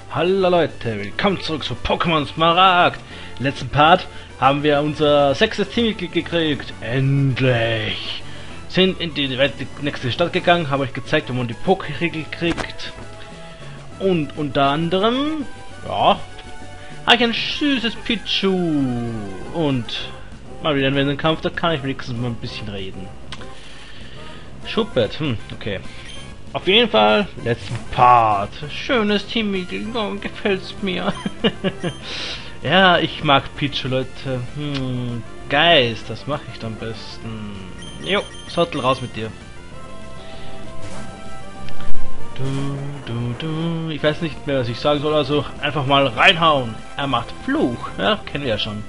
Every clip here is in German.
Hallo Leute, willkommen zurück zu Pokémon Smaragd. Im letzten Part haben wir unser 6. Teammitglied gekriegt. Endlich! Sind in die nächste Stadt gegangen, habe euch gezeigt, wie man die Poké-Riegel kriegt. Und unter anderem, ja, habe ich ein süßes Pichu. Und mal wieder einen Kampf, da kann ich wenigstens mal ein bisschen reden. Schuppert, okay. Auf jeden Fall, letzten Part. Schönes Teammitglied, oh, gefällt's mir. Ja, ich mag Pichu, Leute. Geist, das mache ich am besten. Jo, Sottel, raus mit dir. Ich weiß nicht mehr, was ich sagen soll, also einfach mal reinhauen. Er macht Fluch, ja, kennen wir ja schon.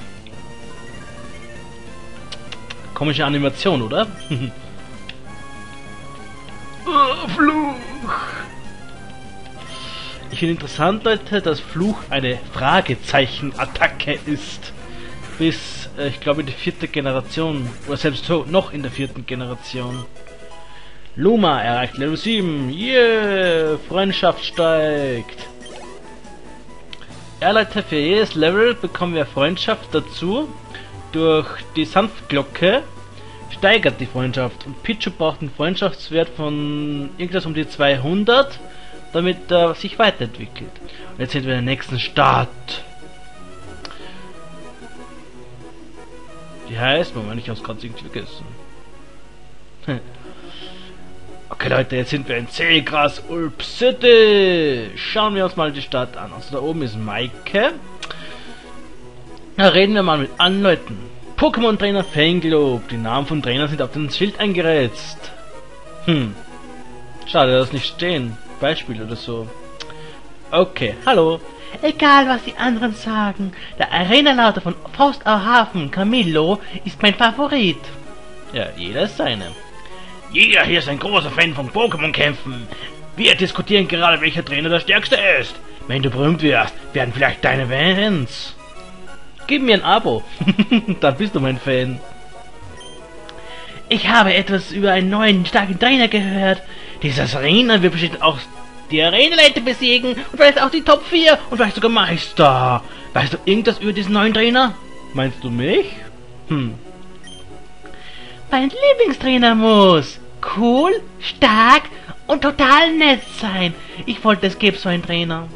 Komische Animation, oder? Fluch! Ich finde interessant, Leute, dass Fluch eine Fragezeichen-Attacke ist. Bis, ich glaube, in die 4. Generation. Oder selbst so, noch in der 4. Generation. Luma erreicht Level 7. Yeah! Freundschaft steigt. Ja, Leute, für jedes Level bekommen wir Freundschaft dazu. Durch die Sanftglocke steigert die Freundschaft. Und Pichu braucht einen Freundschaftswert von irgendwas um die 200, damit er sich weiterentwickelt. Und jetzt sind wir in der nächsten Stadt. Die heißt, Moment, ich hab's gerade irgendwie vergessen. Okay Leute, jetzt sind wir in Seegras Ulp City. Schauen wir uns mal die Stadt an. Also da oben ist Maike. Da reden wir mal mit anderen Leuten. Pokémon Trainer Fanglob. Die Namen von Trainern sind auf den Schild eingerätzt. Schade, dass nicht stehen. Beispiel oder so. Okay, hallo. Egal, was die anderen sagen. Der Arenaleiter von Faustauer Hafen, Camillo, ist mein Favorit. Ja, jeder ist seine. Jeder hier ist ein großer Fan von Pokémon-Kämpfen. Wir diskutieren gerade, welcher Trainer der stärkste ist. Wenn du berühmt wirst, werden vielleicht deine Fans. Gib mir ein Abo. Dann bist du mein Fan. Ich habe etwas über einen neuen starken Trainer gehört. Dieser Trainer wird bestimmt auch die Arenaleiter besiegen und vielleicht auch die Top 4 und vielleicht sogar Meister. Weißt du irgendwas über diesen neuen Trainer? Meinst du mich? Mein Lieblingstrainer muss cool, stark und total nett sein. Ich wollte, es gäbe so einen Trainer.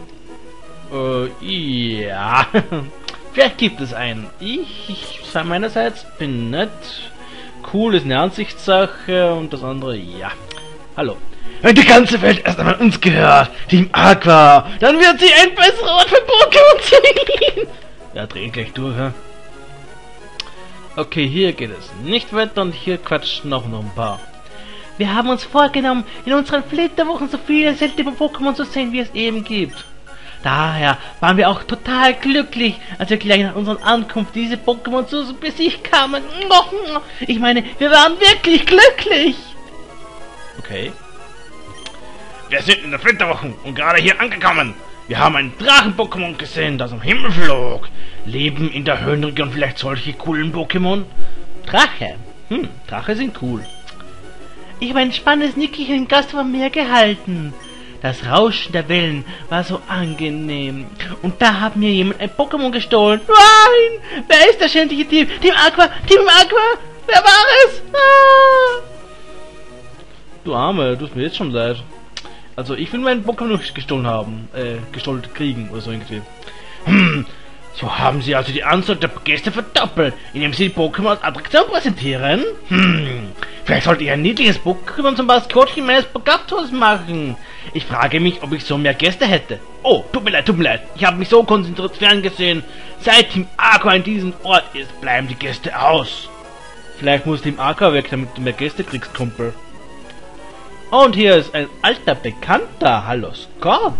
Ja. Vielleicht gibt es einen. Ich meinerseits bin nett. Cool ist eine Ansichtssache und das andere, ja. Hallo. Wenn die ganze Welt erst einmal uns gehört, Team Aqua, dann wird sie ein besserer Ort für Pokémon sein. Ja, dreh gleich durch, ja. Okay, hier geht es nicht weiter und hier quatschen noch ein paar. Wir haben uns vorgenommen, in unseren Flitterwochen so viele seltene Pokémon zu sehen, wie es eben gibt. Daher waren wir auch total glücklich, als wir gleich nach unserer Ankunft diese Pokémon zu besiegen kamen. Ich meine, wir waren wirklich glücklich. Okay. Wir sind in der Flitterwochen und gerade hier angekommen. Wir haben ein Drachen-Pokémon gesehen, das am Himmel flog. Leben in der Höhenregion vielleicht solche coolen Pokémon? Drache. Drache sind cool. Ich habe ein spannendes Nickchen im Gast vom Meer gehalten. Das Rauschen der Wellen war so angenehm. Und da hat mir jemand ein Pokémon gestohlen. Nein! Wer ist der schändliche Dieb? Team Aqua! Team Aqua! Wer war es? Ah! Du Arme, tut mir jetzt schon leid. Also ich will meinen Pokémon noch gestohlen haben. Gestohlen kriegen oder so irgendwie. So haben sie also die Anzahl der Gäste verdoppelt, indem sie die Pokémon als Attraktion präsentieren? Vielleicht sollte ich ein niedliches Pokémon zum Maskottchen meines Pokaptors machen. Ich frage mich, ob ich so mehr Gäste hätte. Oh, tut mir leid. Ich habe mich so konzentriert ferngesehen. Seit Team Aqua in diesem Ort ist, bleiben die Gäste aus. Vielleicht muss Team Aqua weg, damit du mehr Gäste kriegst, Kumpel. Und hier ist ein alter Bekannter. Hallo, Scott.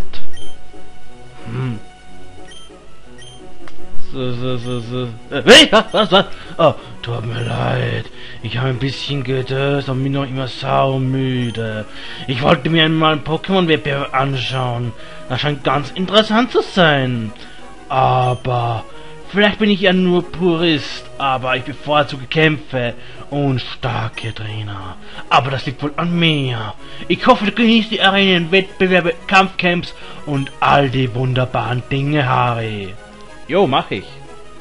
Was? Oh, tut mir leid. Ich habe ein bisschen gedöst und bin noch immer saumüde. Ich wollte mir einmal einen Pokémon-Wettbewerb anschauen. Das scheint ganz interessant zu sein. Aber Vielleicht bin ich ja nur Purist, aber ich bevorzuge Kämpfe und starke Trainer. Aber das liegt wohl an mir. Ich hoffe, du genießt die Arenen, Wettbewerbe, Kampfcamps und all die wunderbaren Dinge, Harry. Jo, mach ich.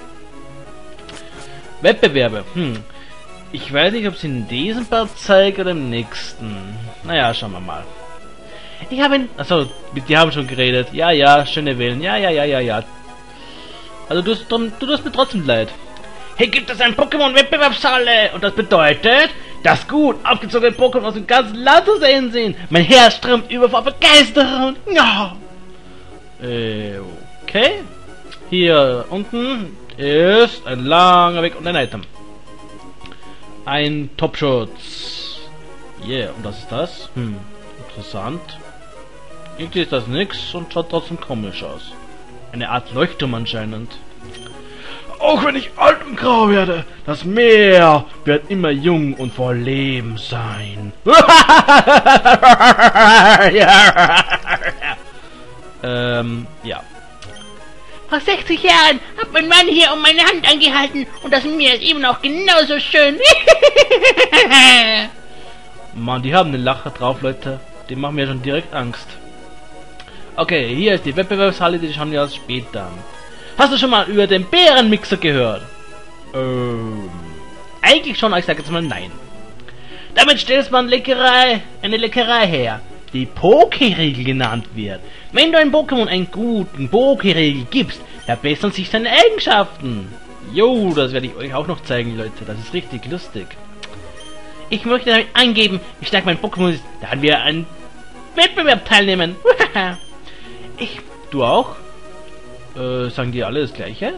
Wettbewerbe, Ich weiß nicht, ob sie in diesem Part zeigen oder im nächsten. Naja, schauen wir mal. Ich habe ihn... Achso, mit dir haben schon geredet. Ja, schöne Wählen. Ja. Also du tust mir trotzdem leid. Hier gibt es eine Pokémon-Wettbewerbshalle. Und das bedeutet, dass gut aufgezogene Pokémon aus dem ganzen Land zu sehen sind. Mein Herz strömt über vor Begeisterung. Ja. Okay. Hier unten ist ein langer Weg und ein Item. Ein Topschutz. Yeah, und was ist das? Interessant. Irgendwie ist das nix und schaut trotzdem komisch aus. Eine Art Leuchtturm anscheinend. Auch wenn ich alt und grau werde, das Meer wird immer jung und voll Leben sein. Ja. Vor 60 Jahren hat mein Mann hier um meine Hand angehalten und das Meer ist eben auch genauso schön. Mann, die haben eine Lache drauf, Leute. Die machen mir schon direkt Angst. Okay, hier ist die Wettbewerbshalle, die schauen wir uns später an. Hast du schon mal über den Bärenmixer gehört? Eigentlich schon, aber ich sage jetzt mal nein. Damit stellt man eine Leckerei her, die Pokériegel genannt wird. Wenn du einem Pokémon einen guten Pokériegel gibst, verbessern sich seine Eigenschaften. Jo, das werde ich euch auch noch zeigen, Leute. Das ist richtig lustig. Ich möchte damit angeben, wie stark mein Pokémon ist, da wir einen Wettbewerb teilnehmen. Du auch? Sagen die alle das Gleiche?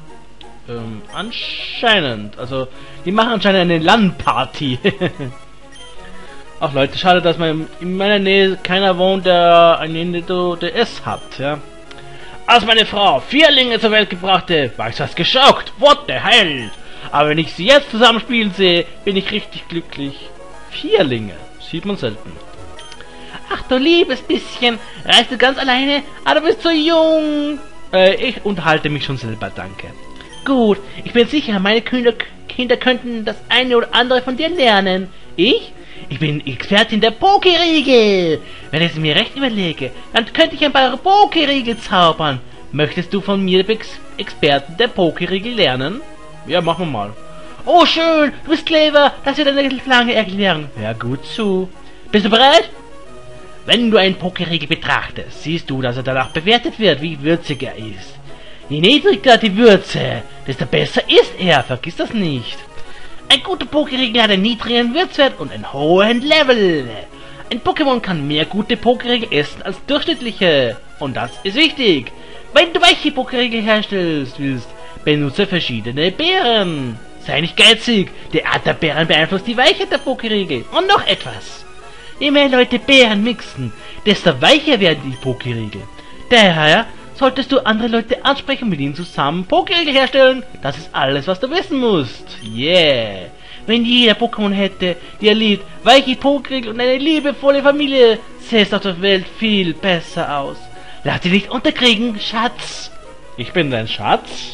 Anscheinend. Also, die machen anscheinend eine LAN-Party. Ach Leute, schade, dass in meiner Nähe keiner wohnt, der ein Nintendo DS hat, ja. Als meine Frau Vierlinge zur Welt gebrachte, war ich fast geschockt. What the hell? Aber wenn ich sie jetzt zusammenspielen sehe, bin ich richtig glücklich. Vierlinge. Sieht man selten. Ach du liebes bisschen, reist du ganz alleine, aber du bist so jung. Ich unterhalte mich schon selber, danke. Gut, ich bin sicher, meine Kinder könnten das eine oder andere von dir lernen. Ich bin Expertin der Pokériegel. Wenn ich es mir recht überlege, dann könnte ich ein paar Pokériegel zaubern. Möchtest du von mir, Experten der Pokériegel, lernen? Ja, machen wir mal. Oh schön, du bist clever, das wird eine lange Erklärung. Hör gut zu. Bist du bereit? Wenn du einen Pokériegel betrachtest, siehst du, dass er danach bewertet wird, wie würzig er ist. Je niedriger die Würze, desto besser ist er, vergiss das nicht. Ein guter Pokériegel hat einen niedrigen Würzwert und einen hohen Level. Ein Pokémon kann mehr gute Pokériegel essen als durchschnittliche. Und das ist wichtig. Wenn du weiche Pokériegel herstellst willst, benutze verschiedene Beeren. Sei nicht geizig, die Art der Beeren beeinflusst die Weichheit der Pokériegel. Und noch etwas. Je mehr Leute Beeren mixen, desto weicher werden die Pokériegel. Daher solltest du andere Leute ansprechen und mit ihnen zusammen Pokériegel herstellen. Das ist alles, was du wissen musst. Yeah. Wenn jeder Pokémon hätte, die er liebt, weiche Pokériegel und eine liebevolle Familie, sähe es auf der Welt viel besser aus. Lass dich nicht unterkriegen, Schatz. Ich bin dein Schatz?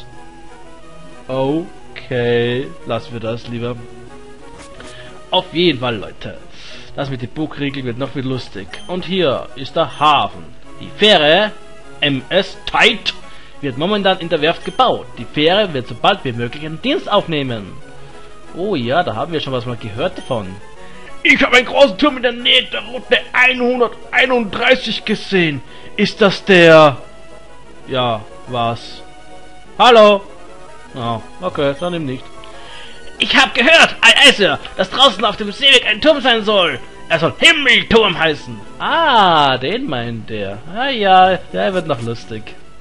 Okay, lassen wir das lieber. Auf jeden Fall, Leute. Das mit den Pokérigeln wird noch viel lustig. Und hier ist der Hafen. Die Fähre MS Tide wird momentan in der Werft gebaut. Die Fähre wird so bald wie möglich einen Dienst aufnehmen. Oh ja, da haben wir schon was mal gehört davon. Ich habe einen großen Turm in der Nähe der Route 131 gesehen. Ist das der... Ja, was? Hallo? Oh, okay, dann eben nicht. Ich habe gehört, Sir, dass draußen auf dem Seeweg ein Turm sein soll. Er soll Himmelturm heißen. Ah, den meint der. Ah ja, der wird noch lustig.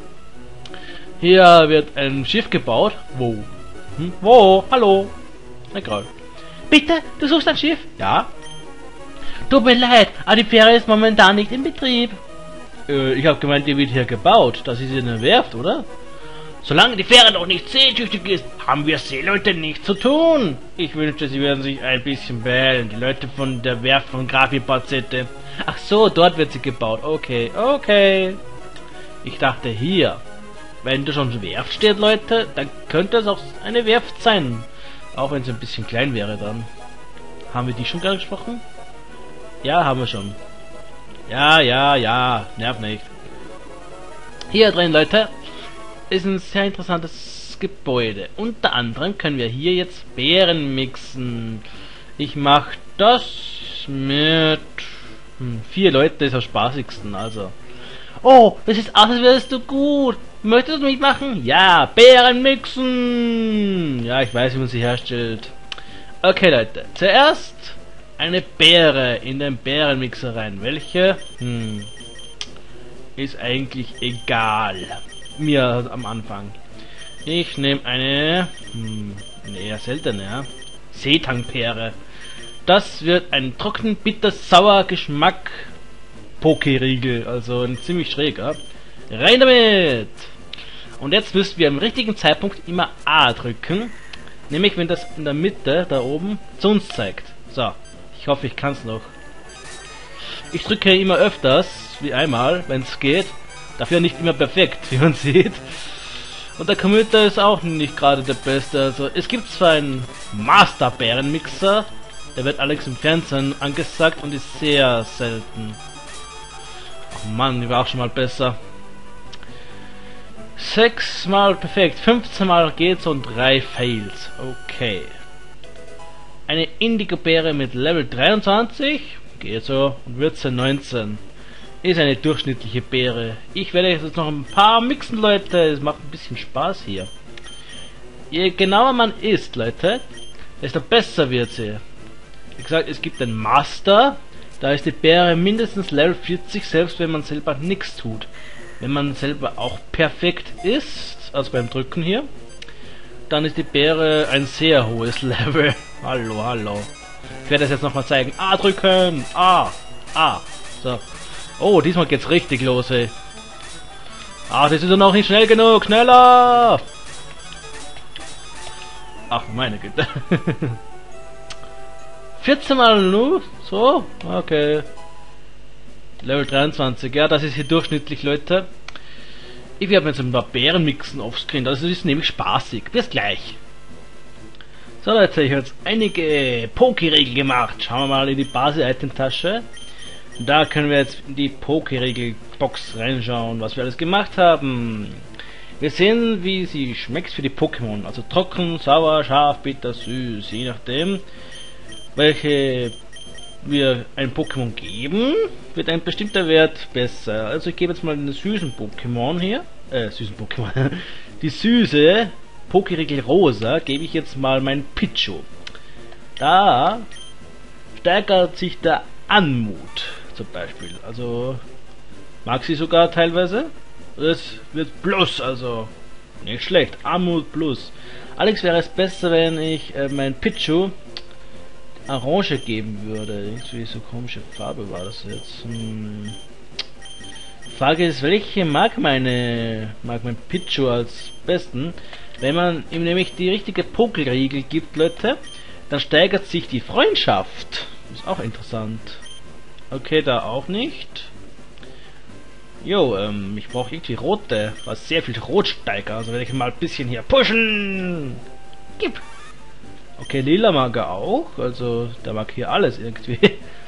Hier wird ein Schiff gebaut. Wo? Wo? Hallo? Egal. Bitte, du suchst ein Schiff? Ja. Tut mir leid, aber die Fähre ist momentan nicht in Betrieb. Ich habe gemeint, die wird hier gebaut. Das ist in der Werft, oder? Solange die Fähre noch nicht seetüchtig ist, haben wir Seeleute nichts zu tun. Ich wünschte, sie würden sich ein bisschen beeilen. Die Leute von der Werft von Grafipazette. Ach so, dort wird sie gebaut. Okay, okay. Ich dachte hier. wenn da schon Werft steht, Leute, dann könnte es auch eine Werft sein. Auch wenn es ein bisschen klein wäre dann. Haben wir die schon gerade gesprochen? Ja, haben wir schon. Ja, nervt nicht. Hier drin, Leute, ist ein sehr interessantes Gebäude. Unter anderem können wir hier jetzt Beeren mixen. Ich mache das mit 4 Leute, ist am spaßigsten, also. Oh, das ist aus, als wärst du gut. Möchtest du mitmachen? Ja, Beeren mixen. Ja, ich weiß, wie man sie herstellt. Okay, Leute, zuerst eine Beere in den Beerenmixer rein. Welche? Ist eigentlich egal. Mir am Anfang. Ich nehme eine eher seltene, ja. Seetangbeere. Das wird ein trocken, bitter, sauer Geschmack Pokeriegel, also ein ziemlich schräg, ja. Rein damit! Und jetzt müssen wir am richtigen Zeitpunkt immer A drücken, nämlich wenn das in der Mitte, da oben, zu uns zeigt. So, ich hoffe, ich kann es noch. Ich drücke immer öfters, wie einmal, wenn es geht. Dafür nicht immer perfekt, wie man sieht. Und der Computer ist auch nicht gerade der beste. Also es gibt zwar einen Master-Bärenmixer, der wird allerdings im Fernsehen angesagt und ist sehr selten. Ach Mann, die war auch schon mal besser. 6 mal perfekt, 15 mal geht's und 3 Fails. Okay. Eine Indigo-Beere mit Level 23, geht so, und Würze 19. Ist eine durchschnittliche Beere. Ich werde jetzt noch ein paar mixen, Leute. Es macht ein bisschen Spaß hier. Je genauer man isst, Leute, desto besser wird sie. Wie gesagt, es gibt den Master. Da ist die Beere mindestens Level 40, selbst wenn man selber nichts tut. Wenn man selber auch perfekt ist, also beim Drücken hier, dann ist die Beere ein sehr hohes Level. Hallo. Ich werde das jetzt nochmal zeigen. A drücken. A. So. Oh, diesmal geht's richtig los, ey. Ach, das ist doch noch nicht schnell genug. Schneller! Ach, meine Güte. 14 mal nur? So? Okay. Level 23. Ja, das ist hier durchschnittlich, Leute. Ich werde mir jetzt ein paar Beeren mixen offscreen. Das ist nämlich spaßig. Bis gleich. So, Leute, ich habe jetzt einige Pokeregel gemacht. Schauen wir mal in die Basis-Item-Tasche. Da können wir jetzt in die Pokeregel-Box reinschauen, was wir alles gemacht haben. Wir sehen, wie sie schmeckt für die Pokémon. Also trocken, sauer, scharf, bitter, süß. Je nachdem, welche wir ein Pokémon geben, wird ein bestimmter Wert besser. Also ich gebe jetzt mal den süßen Pokémon hier. Die süße Pokeregel Rosa gebe ich jetzt mal mein Pichu. Da steigert sich der Anmut zum Beispiel. Also mag sie sogar teilweise. Es wird Plus, also nicht schlecht. Anmut Plus. Allerdings wäre es besser, wenn ich mein Pichu Orange geben würde. Irgendwie so komische Farbe war das jetzt. Frage ist, welche mag mein Pichu als besten? Wenn man ihm nämlich die richtige Pokeregel gibt, Leute, dann steigert sich die Freundschaft. Ist auch interessant. Okay, da auch nicht. Jo, ich brauche irgendwie rote, was sehr viel Rot steigert. Also werde ich mal ein bisschen hier pushen. Gib. Okay, lila mag er auch. Also, der mag hier alles irgendwie.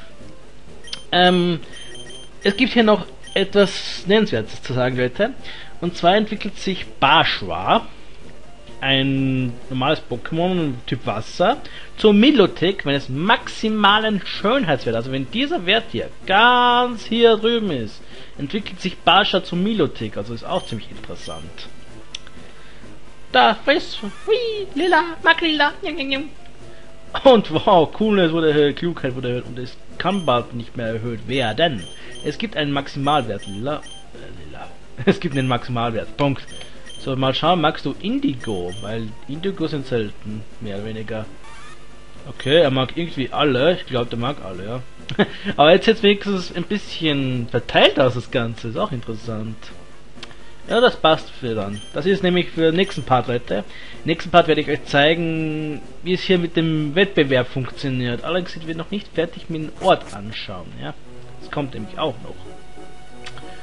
Es gibt hier noch etwas Nennenswertes zu sagen, Leute. Und zwar entwickelt sich Barschwa, ein normales Pokémon Typ Wasser, zur Milotic, wenn es maximalen Schönheitswert, also wenn dieser Wert hier ganz hier drüben ist, entwickelt sich Barschwa zum Milotic, also ist auch ziemlich interessant. Da, friss, hui, lila, mag lila, und wow, Coolness wurde erhöht, Klugheit wurde erhöht und es kann bald nicht mehr erhöht werden. Es gibt einen Maximalwert, lila. Es gibt einen Maximalwert, Punkt. So, mal schauen, magst du Indigo? Weil Indigo sind selten, mehr oder weniger. Okay, er mag irgendwie alle, ich glaube, der mag alle, ja. Aber jetzt wenigstens ein bisschen verteilt aus das Ganze, ist auch interessant. Ja, das passt für dann. Das ist nämlich für den nächsten Part, Leute. Im nächsten Part werde ich euch zeigen, wie es hier mit dem Wettbewerb funktioniert. Allerdings sind wir noch nicht fertig mit dem Ort anschauen, ja. Das kommt nämlich auch noch.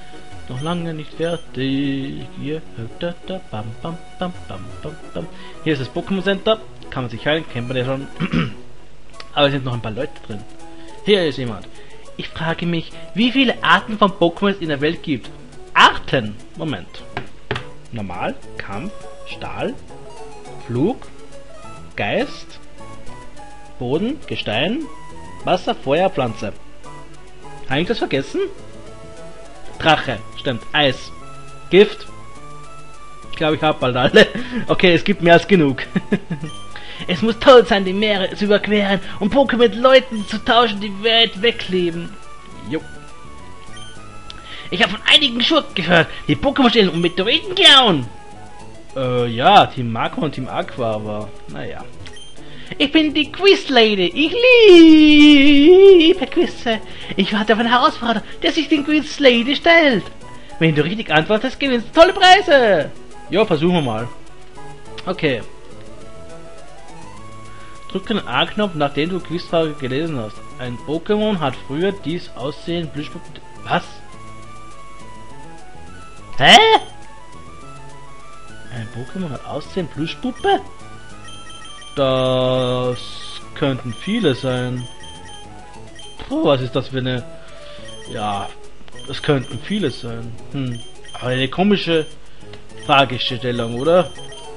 Noch lange nicht fertig. Hier, bam, bam, bam, bam, bam, bam. Hier ist das Pokémon Center. Kann man sich heilen, kennt man ja schon. Aber es sind noch ein paar Leute drin. Hier ist jemand. Ich frage mich, wie viele Arten von Pokémon es in der Welt gibt. Arten! Moment. Normal, Kampf, Stahl, Flug, Geist, Boden, Gestein, Wasser, Feuer, Pflanze. Habe ich das vergessen? Drache, stimmt. Eis. Gift. Ich glaube, ich habe bald alle. Okay, es gibt mehr als genug. Es muss toll sein, die Meere zu überqueren und Pokémon mit Leuten zu tauschen, die weit wegleben. Jo. Ich habe von einigen Schurken gehört, die Pokémon stehlen und Meteoriten klauen. Ja, Team Magma und Team Aqua, aber naja. Ich bin die Quiz Lady. Ich liebe Quizze. Ich warte auf einen Herausforderer, der sich den Quiz Lady stellt. Wenn du richtig antwortest, gewinnst du tolle Preise. Ja, versuchen wir mal. Okay. Drücke den A-Knopf, nachdem du Quizfrage gelesen hast. Ein Pokémon hat früher dies Aussehen Plüschpuppe. Was? Hä? Ein Pokémon hat Aussehen Plüschpuppe? Das könnten viele sein. Puh, was ist das für eine... Ja, das könnten viele sein. Aber eine komische Fragestellung, oder?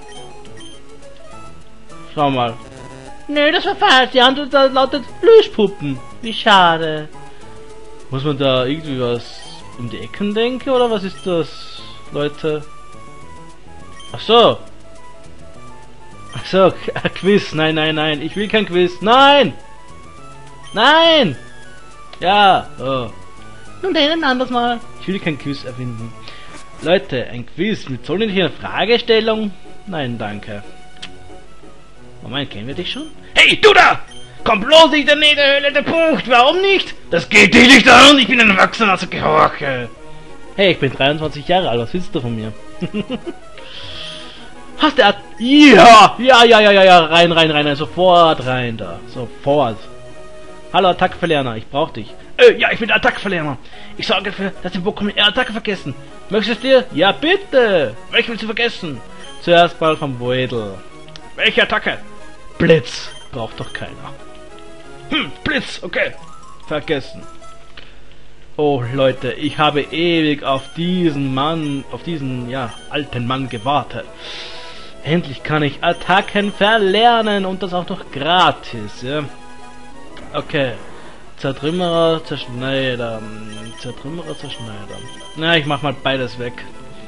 Schau mal. Nö, das war falsch. Die Antwort lautet Plüschpuppen. Wie schade. Muss man da irgendwie was um die Ecken denken, oder was ist das, Leute? Ach so. Ach so, Quiz. Nein, nein, nein. Ich will kein Quiz. Nein! Nein! Ja. Oh. Nun denn ein anderes Mal. Ich will kein Quiz erfinden. Leute, ein Quiz mit so einer Fragestellung? Nein, danke. Moment, kennen wir dich schon? Hey, du da! Komm bloß nicht in der Höhle der Bucht! Warum nicht? Das geht dich nicht an! Ich bin ein Erwachsener, also gehorche! Hey, ich bin 23 Jahre alt, was willst du von mir? Hast du... Ja, rein, sofort rein da. Sofort. Hallo, Attackverlerner, ich brauch dich. Ja, ich bin der Attackverlerner. Ich sorge dafür, dass die Pokémon ihre Attacke vergessen. Möchtest du dir? Ja, bitte! Welche willst du vergessen? Zuerst mal vom Beutel. Welche Attacke? Blitz. Braucht doch keiner. Blitz, okay. Vergessen. Oh, Leute, ich habe ewig auf diesen Mann, ja, alten Mann gewartet. Endlich kann ich Attacken verlernen und das auch noch gratis, ja. Okay. Zertrümmerer, Zerschneider. Na, ich mach mal beides weg.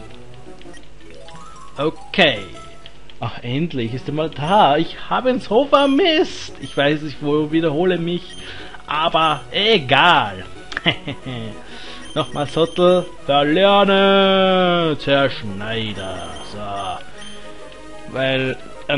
Okay. Ach, endlich ist er mal da. Ich habe ihn so vermisst. Ich weiß, ich wiederhole mich, aber egal. Nochmal Sottel. Verlernen. Zerschneider. So. Weil,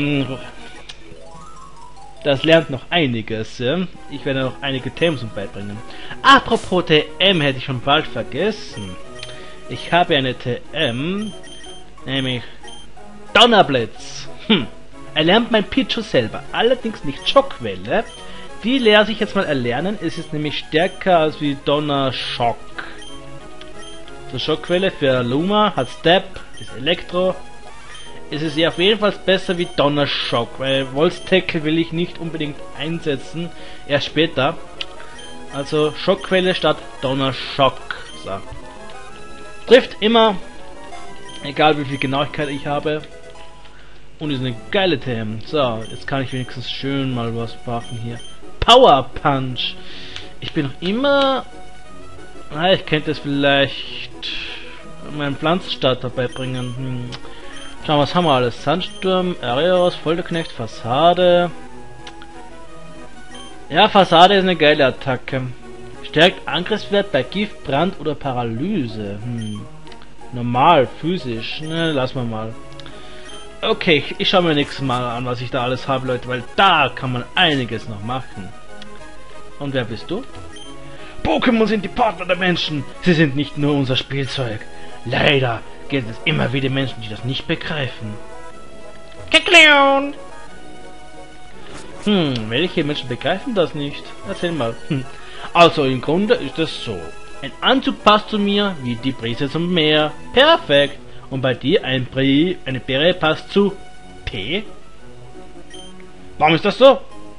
das lernt noch einiges. Ja? Ich werde noch einige Themen beibringen. Apropos TM, hätte ich schon bald vergessen. Ich habe eine TM, nämlich Donnerblitz. Erlernt mein Pichu selber, allerdings nicht Schockwelle. Die lerne ich jetzt mal erlernen. Es ist nämlich stärker als wie Donnerschock. So, Schockwelle für Luma hat Step, ist Elektro. Es ist ja auf jeden Fall besser wie Donnerschock, weil Volstackle will ich nicht unbedingt einsetzen, erst später. Also Schockwelle statt Donnerschock. So. Trifft immer, egal wie viel Genauigkeit ich habe. Und ist eine geile TM. So, jetzt kann ich wenigstens schön mal was machen hier. Power Punch. Ich bin noch immer... ich könnte es vielleicht meinen Pflanzenstarter beibringen. Schauen, was haben wir alles? Sandsturm, Areos, Folterknecht, Fassade. Ja, Fassade ist eine geile Attacke. Stärkt Angriffswert bei Gift, Brand oder Paralyse. Normal, physisch. Ne, lassen wir mal. Okay, ich schaue mir nächstes Mal an, was ich da alles habe, Leute, weil da kann man einiges noch machen. Und wer bist du? Pokémon sind die Partner der Menschen. Sie sind nicht nur unser Spielzeug. Leider gibt es immer wieder Menschen, die das nicht begreifen. Geklärt! Welche Menschen begreifen das nicht? Erzähl mal. Also im Grunde ist es so. Ein Anzug passt zu mir wie die Brise zum Meer. Perfekt. Und bei dir eine Beere passt zu P? Warum ist das so?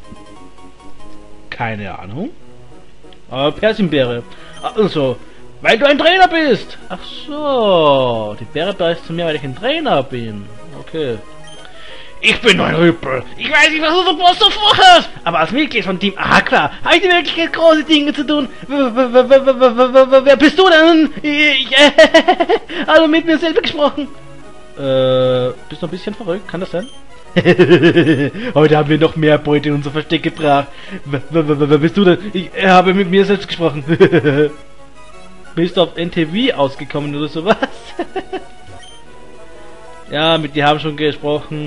Keine Ahnung. Aber Persilbeere. Also, weil du ein Trainer bist. Ach so. Die Beere passt zu mir, weil ich ein Trainer bin. Okay. Ich bin ein Rüppel. Ich weiß nicht, was unser Boss so vorhat. Aber als Mitglied von Team Aqua habe ich die Möglichkeit, große Dinge zu tun. Wer bist du denn? Also mit mir selber gesprochen. Bist du ein bisschen verrückt? Kann das sein? Heute haben wir noch mehr Beute in unser Versteck gebracht. Wer bist du denn? Ich habe mit mir selbst gesprochen. Bist du auf NTV ausgekommen oder sowas? Ja, mit dir haben schon gesprochen.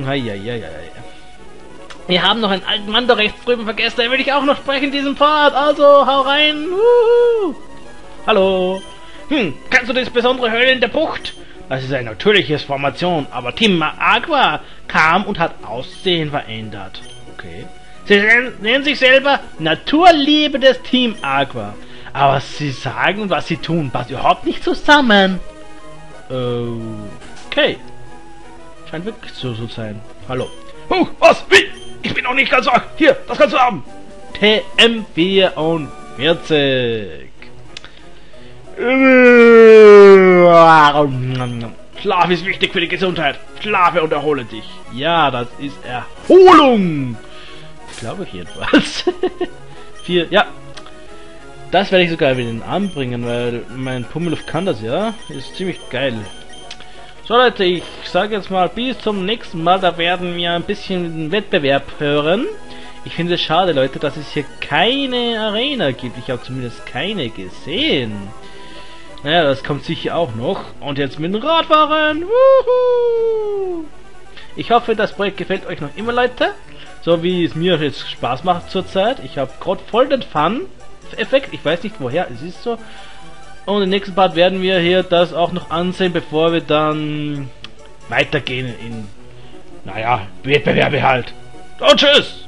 Wir haben noch einen alten Mann da rechts drüben vergessen. Den will ich auch noch sprechen in diesem Part. Also, hau rein. Hallo. Kannst du das besondere Höhle in der Bucht? Das ist eine natürliche Formation, aber Team Aqua kam und hat Aussehen verändert. Okay. Sie nennen sich selber naturliebendes Team Aqua. Aber sie sagen, was sie tun, passt überhaupt nicht zusammen. Okay. Scheint wirklich so zu sein. Hallo. Was? Wie? Ich bin noch nicht ganz arg. Hier, das kannst du haben. TM44. Schlaf ist wichtig für die Gesundheit. Schlafe und erhole dich. Ja, das ist Erholung. Glaube ich jedenfalls. 4, ja. Das werde ich sogar wieder anbringen, weil mein Pummeluff kann das ja. Ist ziemlich geil. So Leute, ich sage jetzt mal bis zum nächsten Mal, da werden wir ein bisschen Wettbewerb hören. Ich finde es schade, Leute, dass es hier keine Arena gibt. Ich habe zumindest keine gesehen. Naja, das kommt sicher auch noch. Und jetzt mit dem Radfahren. Wuhu! Ich hoffe, das Projekt gefällt euch noch immer, Leute. So wie es mir jetzt Spaß macht zurzeit. Ich habe gerade voll den Fun-Effekt. Ich weiß nicht woher, es ist so. Und im nächsten Part werden wir hier das auch noch ansehen, bevor wir dann weitergehen in, naja, Wettbewerbe halt. Und tschüss!